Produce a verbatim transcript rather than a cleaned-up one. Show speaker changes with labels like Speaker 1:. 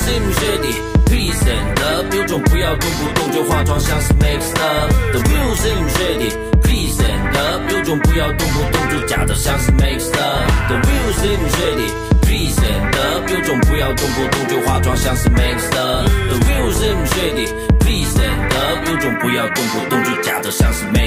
Speaker 1: seems ready。Please stand up， 有种不要动不动就化妆像是 mixed up。The real seems ready。Please stand up， 有种不要动不动就假的像是 mixed up。The real seems ready。Please stand up， 有种不要动不动就化妆像是 mixed up。The real seems ready。Please stand up， 有种不要动不动就假的像是 mixed up。